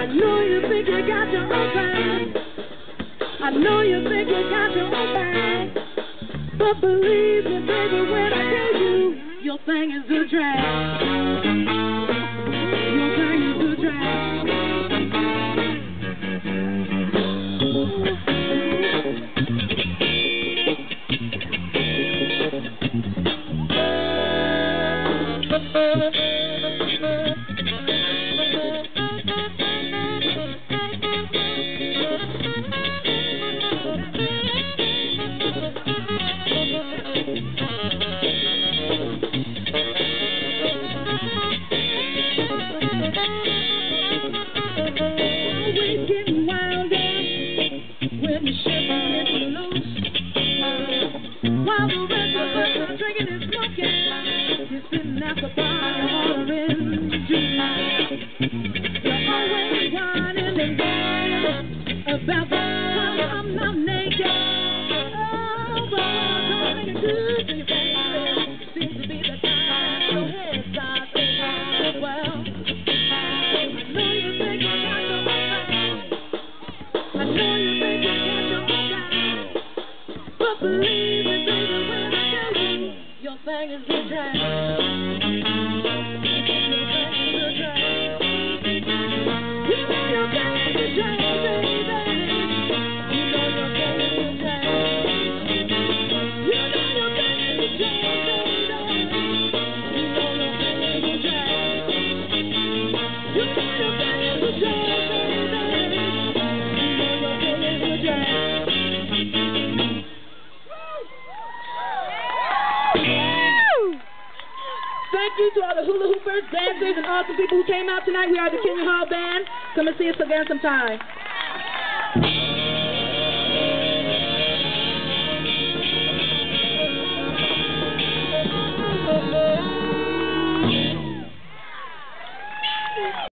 I know you think you got your own thing. I know you think you got your own thing. But believe me, baby, when I tell you, your thing is the drag. Your thing is the drag. Always getting wild when the ship gets loose. While the rest of us are drinking and smoking, you're sitting at the bar ordering juice. You're always whining and whining about the time I'm not naked. Oh, but I'm talking good to your face. Seems to be the time your head starts aching. Well, I know you think you got your own thing. I know you think you got your own thing. But believe me, baby, when I tell you, your thing is the drag. Your thing is the drag. You know your thing is the drag, baby. You know your thing is the drag. You know your thing is the drag, baby. You know your thing is the drag. You know your thing is the drag, baby. You know your thing is the drag. Thank you to all the hula hoopers, dancers, and awesome people who came out tonight. We are the Kenya Hall Band. Come and see us again sometime.